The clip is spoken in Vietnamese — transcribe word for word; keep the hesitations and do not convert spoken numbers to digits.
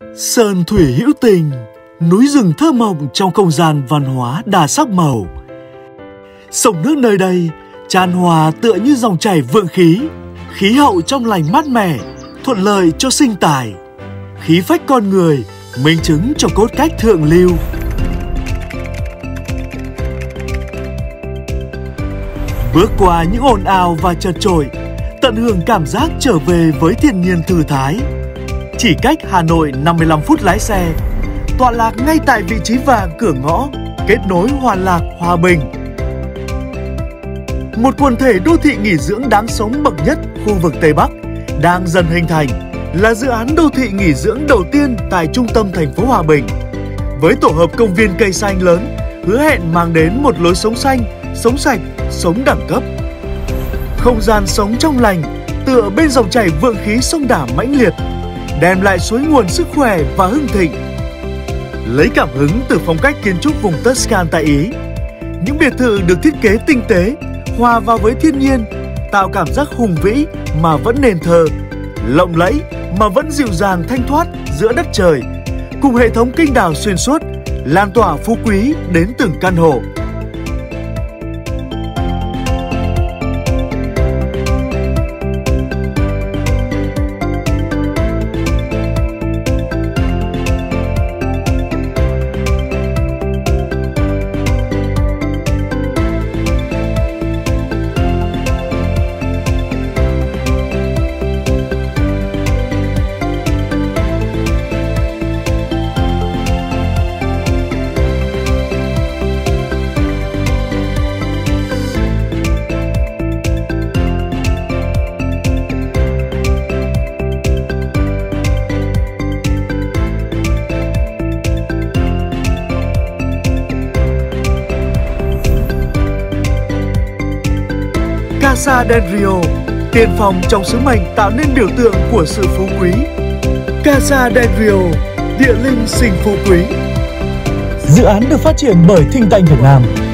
Sơn thủy hữu tình, núi rừng thơ mộng trong không gian văn hóa đa sắc màu. Sông nước nơi đây tràn hòa tựa như dòng chảy vượng khí, khí hậu trong lành mát mẻ, thuận lợi cho sinh tài. Khí phách con người, minh chứng cho cốt cách thượng lưu. Bước qua những ồn ào và chật chội, tận hưởng cảm giác trở về với thiên nhiên thư thái. Chỉ cách Hà Nội năm mươi lăm phút lái xe, tọa lạc ngay tại vị trí vàng cửa ngõ, kết nối Hòa Lạc, Hòa Bình. Một quần thể đô thị nghỉ dưỡng đáng sống bậc nhất khu vực Tây Bắc đang dần hình thành, là dự án đô thị nghỉ dưỡng đầu tiên tại trung tâm thành phố Hòa Bình. Với tổ hợp công viên cây xanh lớn, hứa hẹn mang đến một lối sống xanh, sống sạch, sống đẳng cấp. Không gian sống trong lành, tựa bên dòng chảy vượng khí sông Đà mãnh liệt, đem lại suối nguồn sức khỏe và hưng thịnh. Lấy cảm hứng từ phong cách kiến trúc vùng Tuscan tại Ý, những biệt thự được thiết kế tinh tế, hòa vào với thiên nhiên, tạo cảm giác hùng vĩ mà vẫn nền thờ, lộng lẫy mà vẫn dịu dàng thanh thoát giữa đất trời, cùng hệ thống kênh đào xuyên suốt, lan tỏa phú quý đến từng căn hộ. Casa del Rio, tiên phong trong sứ mệnh tạo nên biểu tượng của sự phú quý. Casa del Rio, địa linh sinh phú quý. Dự án được phát triển bởi Think Tank Việt Nam,